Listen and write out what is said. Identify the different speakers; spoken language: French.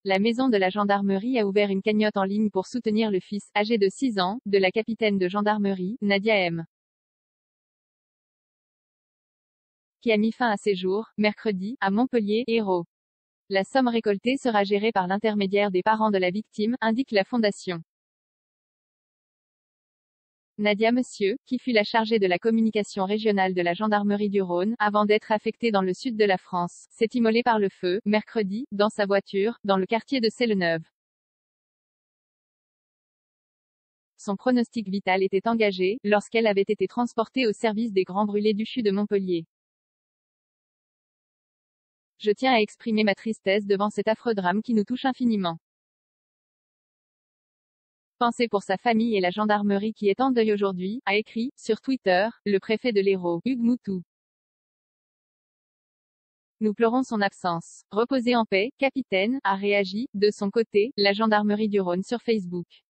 Speaker 1: La maison de la gendarmerie a ouvert une cagnotte en ligne pour soutenir le fils, âgé de 6 ans, de la capitaine de gendarmerie, Nadia M., qui a mis fin à ses jours, mercredi, à Montpellier, Hérault. La somme récoltée sera gérée par l'intermédiaire des parents de la victime, indique la fondation. Nadia Monsieur, qui fut la chargée de la communication régionale de la gendarmerie du Rhône, avant d'être affectée dans le sud de la France, s'est immolée par le feu, mercredi, dans sa voiture, dans le quartier de Selleneuve. Son pronostic vital était engagé, lorsqu'elle avait été transportée au service des Grands Brûlés du CHU de Montpellier. Je tiens à exprimer ma tristesse devant cet affreux drame qui nous touche infiniment. Pensez pour sa famille et la gendarmerie qui est en deuil aujourd'hui, a écrit, sur Twitter, le préfet de l'Hérault, Hugues Moutou. Nous pleurons son absence. Reposez en paix, capitaine, a réagi, de son côté, la gendarmerie du Rhône sur Facebook.